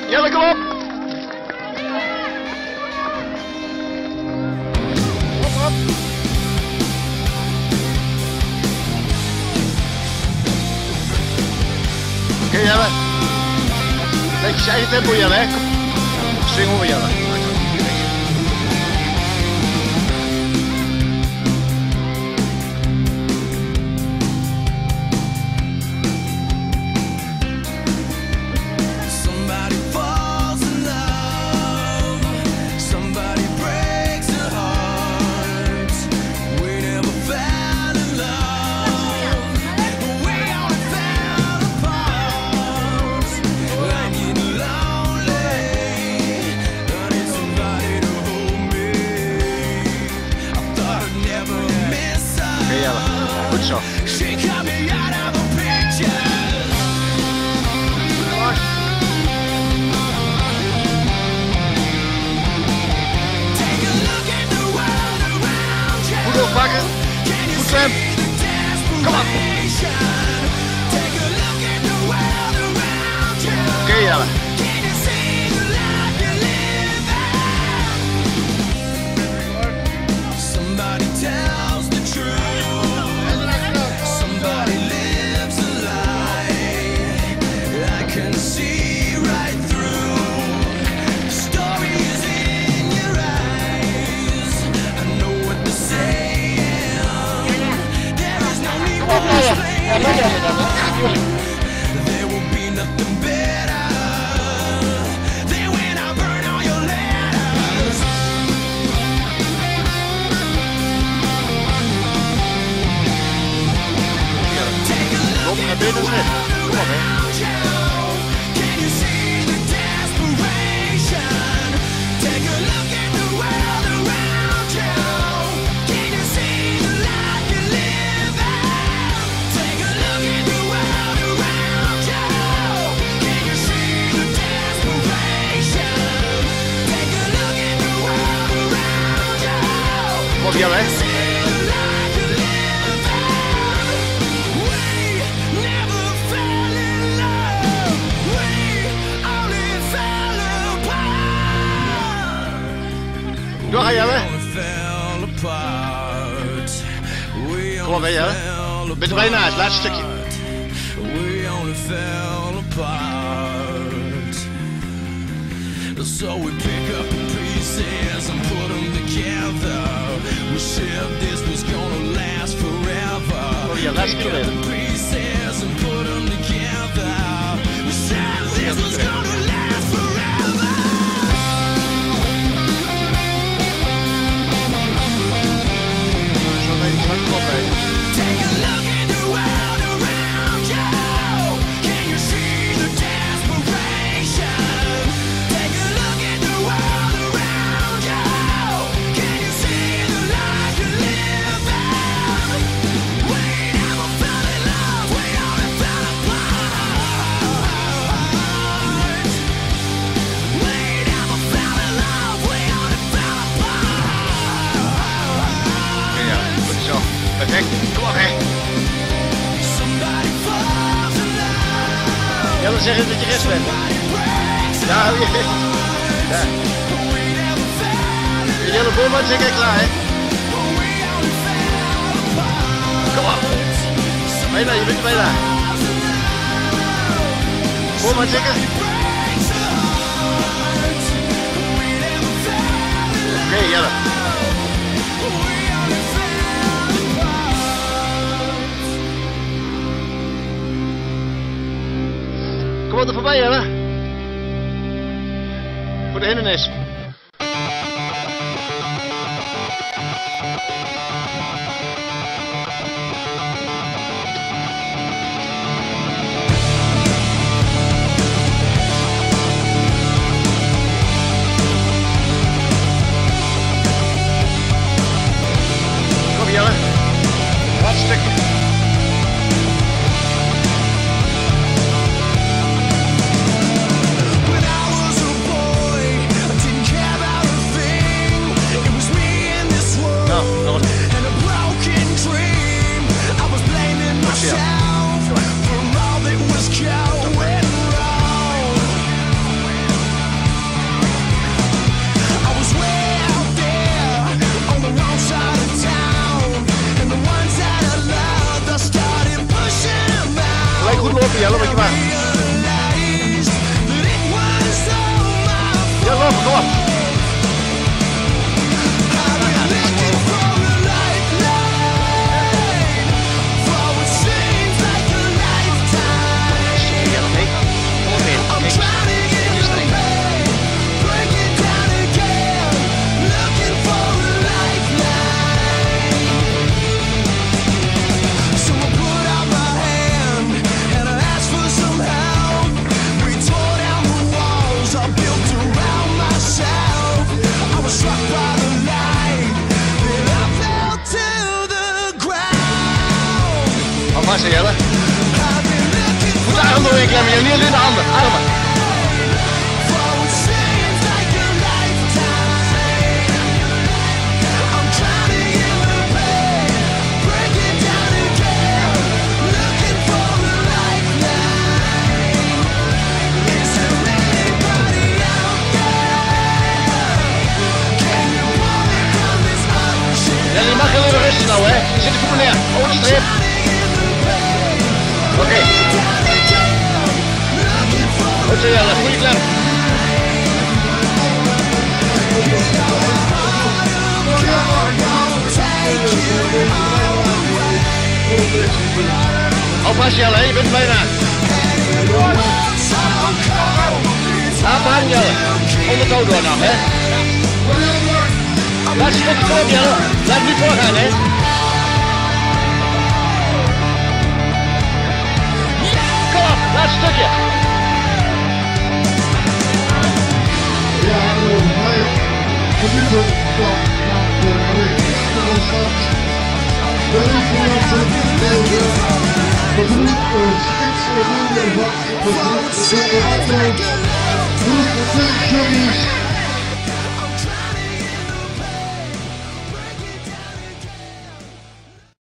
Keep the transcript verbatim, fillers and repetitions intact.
Jelle, kom op! Kom op! Oké, okay, Jelle. Netjes eigen tempo, Jelle, hè? Kom. Swing over, Jelle. Goed zo. Goed oppakken. Goed klem. Kom op. Oké, okay, Jelle. There will be nothing better than when I burn all your letters. Take a look at the world around you. Can you see the desperation? Take a look at the world around you. Can you see the life you live in? Take a look at the world around you. Can you see the desperation? Take a look at the world around you. Kom op, Jelle. Door gaan, Jelle. Kom op, hè, Jelle. Je bent er bijna, het laatste stukje. So we pick up the pieces and put them together. We said this was gonna last forever. Oh ja, laatste pick up the pieces and put them together. We said this was gonna last forever. Take a look at the world around you. Can you see the desperation? Take a look at the world around you. Can you see the life you live in? We never fell in love, we only fell apart. We never fell in love, we only fell apart. Ja, goed zo. Perfect. Kom op, hè. Jelle, zeg eens dat je rest bent. Ja, ja. Ja. Jelle Boerman, zeg ik klaar, hè? Kom op. Bijna, je bent er bijna. Boerman, zeker? Oké, okay, Jelle. Kom er voorbij, Jelle. Voor de hindernis. Kom, Jelle. Laatste stukje. When I was a boy, I didn't care. En hier in de handen, armen. Ja, die mag heel even rusten nou, hè. Zit de voeten neer. Over de streep. Oké. Okay. Goed zo, Jelle. Goeie klem. Oppas, Jelle. Je bent bijna. Aanpakken, Jelle. Onder touw door nog, hè. Laat je stukje voor, Jelle. Laat niet voorgaan, hè. Kom op, laatste stukje. Ja, vijf minuten van de stand. De Nederlandse delen. De groep scheidsrechter van de groep. De groep. De groep.